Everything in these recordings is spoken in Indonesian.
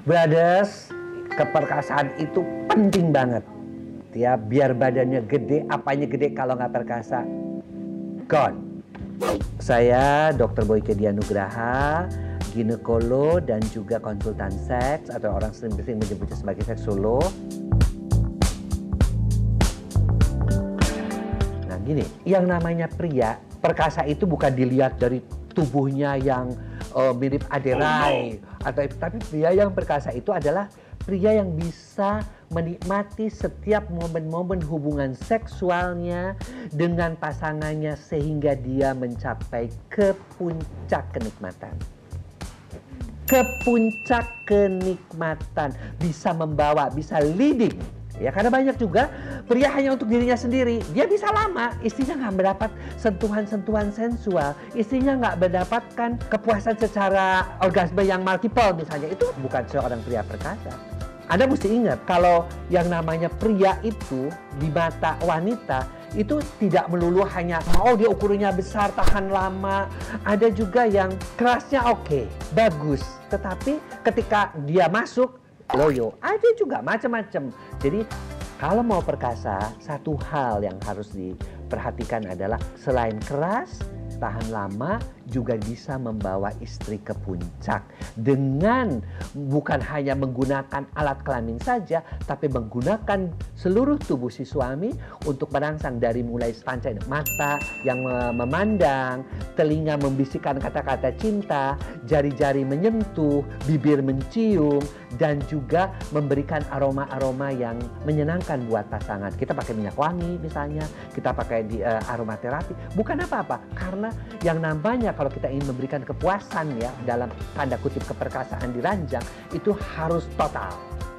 Brothers, keperkasaan itu penting banget. Ya, biar badannya gede, apanya gede kalau nggak perkasa? Gone. Saya Dr. Boyke Dianugraha, ginekolog dan juga konsultan seks atau orang sering menyebutnya sebagai seksolog. Nah gini, yang namanya pria, perkasa itu bukan dilihat dari tubuhnya yang mirip aderai atau itu, tapi pria yang perkasa itu adalah pria yang bisa menikmati setiap momen-momen hubungan seksualnya dengan pasangannya sehingga dia mencapai ke puncak kenikmatan. Ke puncak kenikmatan, bisa membawa, bisa leading. Ya, karena banyak juga pria hanya untuk dirinya sendiri. Dia bisa lama, istrinya nggak mendapat sentuhan-sentuhan sensual. Istrinya nggak mendapatkan kepuasan secara orgasme yang multiple misalnya. Itu bukan seorang pria perkasa. Anda mesti ingat, kalau yang namanya pria itu di mata wanita, itu tidak melulu hanya, oh dia ukurannya besar, tahan lama. Ada juga yang kerasnya oke, bagus. Tetapi ketika dia masuk, loyo, ada juga macam-macam. Jadi kalau mau perkasa, satu hal yang harus diperhatikan adalah selain keras, tahan lama, juga bisa membawa istri ke puncak dengan bukan hanya menggunakan alat kelamin saja, tapi menggunakan seluruh tubuh si suami untuk merangsang dari mulai panca mata yang memandang, telinga membisikkan kata-kata cinta, jari-jari menyentuh, bibir mencium, dan juga memberikan aroma-aroma yang menyenangkan buat pasangan. Kita pakai minyak wangi misalnya, kita pakai aromaterapi, bukan apa-apa, karena yang namanya kalau kita ingin memberikan kepuasan ya dalam tanda kutip keperkasaan di ranjang itu harus total.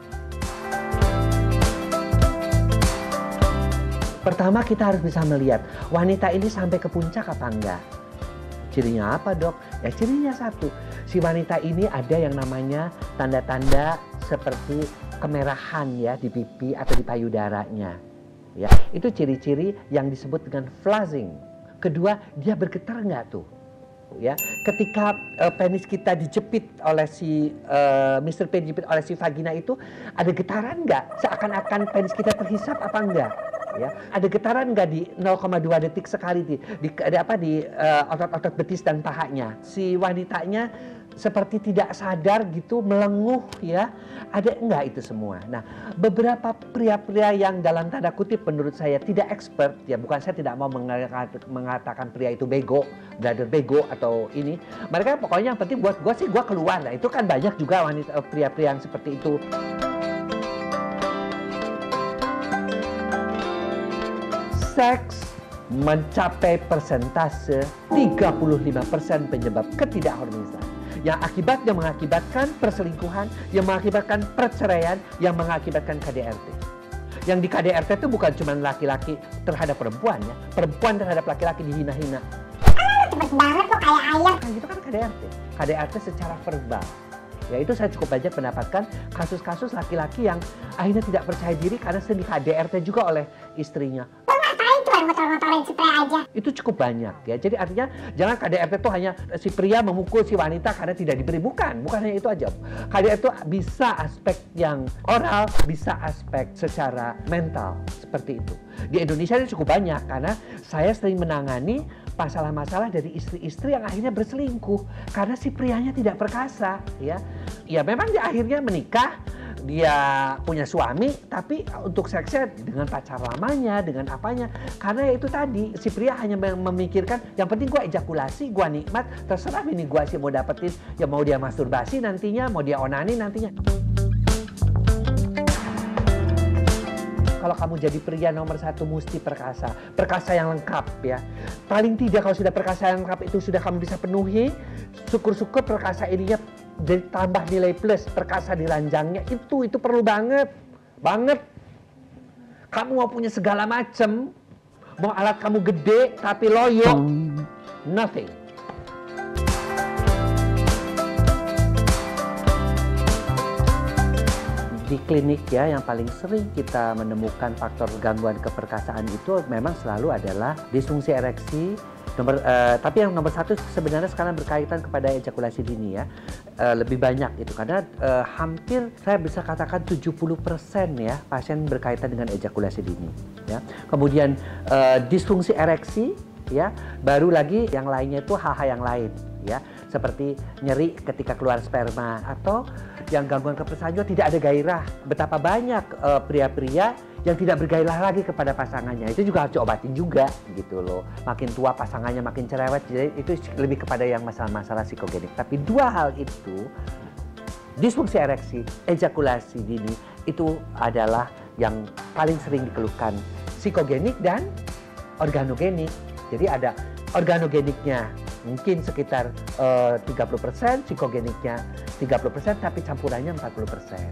Pertama kita harus bisa melihat wanita ini sampai ke puncak apa enggak. Cirinya apa dok? Ya cirinya satu, si wanita ini ada yang namanya tanda-tanda seperti kemerahan ya di pipi atau di payudaranya. Ya, itu ciri-ciri yang disebut dengan flushing. Kedua, dia bergetar nggak tuh? Ya, ketika penis kita dijepit oleh si Mr. P dijepit oleh si vagina itu ada getaran nggak? Seakan-akan penis kita terhisap apa enggak? Ya, ada getaran nggak di 0,2 detik sekali di otot-otot betis dan pahanya? Si wanitanya seperti tidak sadar gitu melenguh ya, ada enggak itu semua? Nah, beberapa pria-pria yang dalam tanda kutip menurut saya tidak expert ya, bukan saya tidak mau mengatakan pria itu bego, brother bego atau ini, mereka pokoknya yang penting buat gue sih gue keluar. Nah itu kan banyak juga wanita pria-pria yang seperti itu. Seks mencapai persentase 35% penyebab ketidakhormonisan. Yang akibatnya mengakibatkan perselingkuhan, yang mengakibatkan perceraian, yang mengakibatkan KDRT. Yang di KDRT itu bukan cuma laki-laki terhadap perempuan ya, perempuan terhadap laki-laki dihina-hina. Cepet banget kok kayak ayam. Nah itu kan KDRT, KDRT secara verbal. Ya itu saya cukup banyak mendapatkan kasus-kasus laki-laki yang akhirnya tidak percaya diri karena sering di KDRT juga oleh istrinya. Ngotor-ngotorin si pria aja. Itu cukup banyak ya. Jadi artinya jangan KDRT itu hanya si pria memukul si wanita karena tidak diberi. Bukan hanya itu aja. KDRT itu bisa aspek yang oral, bisa aspek secara mental seperti itu. Di Indonesia ini cukup banyak karena saya sering menangani masalah-masalah dari istri-istri yang akhirnya berselingkuh karena si prianya tidak perkasa ya. Ya memang dia akhirnya menikah, dia punya suami, tapi untuk seksnya dengan pacar lamanya, dengan apanya. Karena itu tadi, si pria hanya memikirkan, yang penting gue ejakulasi, gue nikmat, terserah ini gue sih mau dapetin, ya mau dia masturbasi nantinya, mau dia onani nantinya. Kalau kamu jadi pria nomor satu mesti perkasa. Perkasa yang lengkap ya. Paling tidak kalau sudah perkasa yang lengkap itu sudah kamu bisa penuhi, syukur-syukur perkasa ininya ditambah nilai plus, perkasa di ranjangnya itu perlu banget. Kamu mau punya segala macam, mau alat kamu gede tapi loyo, nothing. Di klinik ya yang paling sering kita menemukan faktor gangguan keperkasaan itu memang selalu adalah disfungsi ereksi, Tapi yang nomor 1 sebenarnya sekarang berkaitan kepada ejakulasi dini ya. Lebih banyak itu karena hampir saya bisa katakan 70% ya pasien berkaitan dengan ejakulasi dini ya. Kemudian disfungsi ereksi ya, baru lagi yang lainnya itu hal-hal yang lain ya, seperti nyeri ketika keluar sperma atau yang gangguan keprasaan juga tidak ada gairah. Betapa banyak pria-pria yang tidak bergairah lagi kepada pasangannya, itu juga harus diobatin juga gitu loh. Makin tua pasangannya makin cerewet, jadi itu lebih kepada yang masalah-masalah psikogenik. Tapi dua hal itu, disfungsi ereksi, ejakulasi dini, itu adalah yang paling sering dikeluhkan, psikogenik dan organogenik. Jadi ada organogeniknya mungkin sekitar 30%, psikogeniknya 30%, tapi campurannya 40%.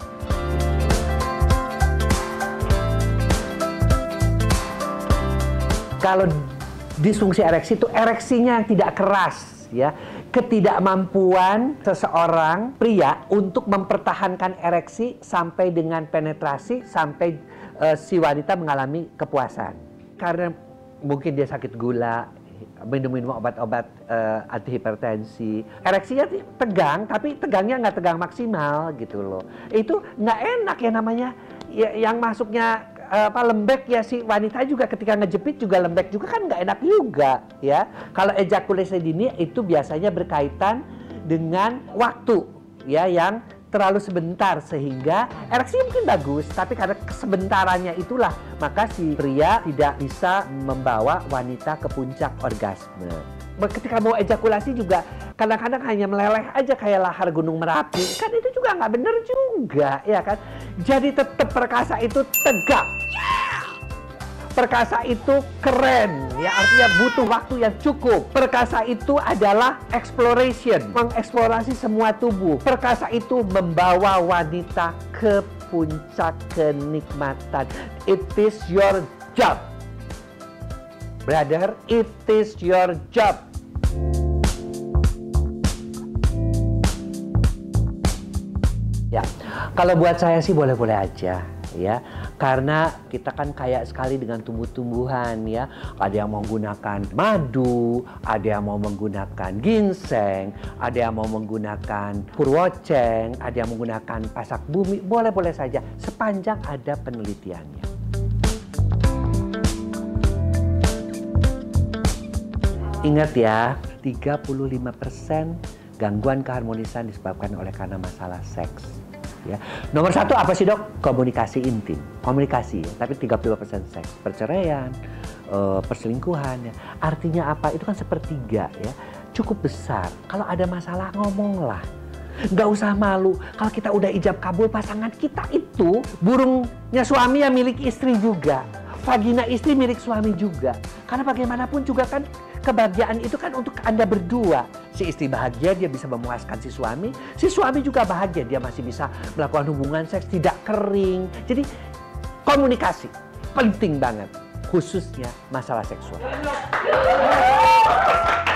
Kalau disfungsi ereksi itu ereksinya yang tidak keras ya, ketidakmampuan seseorang pria untuk mempertahankan ereksi sampai dengan penetrasi sampai si wanita mengalami kepuasan. Karena mungkin dia sakit gula, minum obat-obat anti hipertensi, ereksinya tegang, tapi tegangnya nggak tegang maksimal gitu loh. Itu nggak enak ya namanya, ya, yang masuknya lembek ya, si wanita juga ketika ngejepit juga lembek juga kan nggak enak juga ya. Kalau ejakulasi dini itu biasanya berkaitan dengan waktu ya yang terlalu sebentar sehingga ereksi mungkin bagus, tapi karena kesebentarannya itulah maka si pria tidak bisa membawa wanita ke puncak orgasme. Ketika mau ejakulasi juga kadang-kadang hanya meleleh aja kayak lahar gunung Merapi, kan itu juga nggak bener juga ya kan. Jadi tetap perkasa itu tegak, perkasa itu keren ya, artinya butuh waktu yang cukup. Perkasa itu adalah exploration, mengeksplorasi semua tubuh. Perkasa itu membawa wanita ke puncak kenikmatan. It is your job, brother, it is your job. Ya, kalau buat saya sih boleh-boleh aja ya, karena kita kan kaya sekali dengan tumbuh-tumbuhan ya. Ada yang mau menggunakan madu, ada yang mau menggunakan ginseng, ada yang mau menggunakan purwoceng, ada yang menggunakan pasak bumi, boleh-boleh saja sepanjang ada penelitiannya. Ingat ya, 35% gangguan keharmonisan disebabkan oleh karena masalah seks. Ya. Nomor 1 apa sih dok? Komunikasi intim, komunikasi ya. Tapi 30% seks, perceraian, perselingkuhan ya. Artinya apa? Itu kan sepertiga ya, cukup besar. Kalau ada masalah ngomonglah, nggak usah malu. Kalau kita udah ijab kabul, pasangan kita itu burungnya suami yang milik istri juga, vagina istri milik suami juga. Karena bagaimanapun juga kan kebahagiaan itu kan untuk Anda berdua. Si istri bahagia, dia bisa memuaskan si suami juga bahagia, dia masih bisa melakukan hubungan seks tidak kering. Jadi komunikasi penting banget, khususnya masalah seksual.